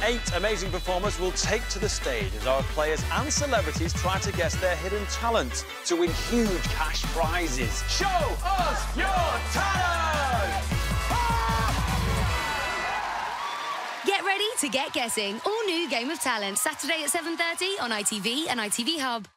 8 amazing performers will take to the stage as our players and celebrities try to guess their hidden talent to win huge cash prizes. Show us your talent! Get ready to get guessing. All new Game of Talent, Saturday at 7:30 on ITV and ITV Hub.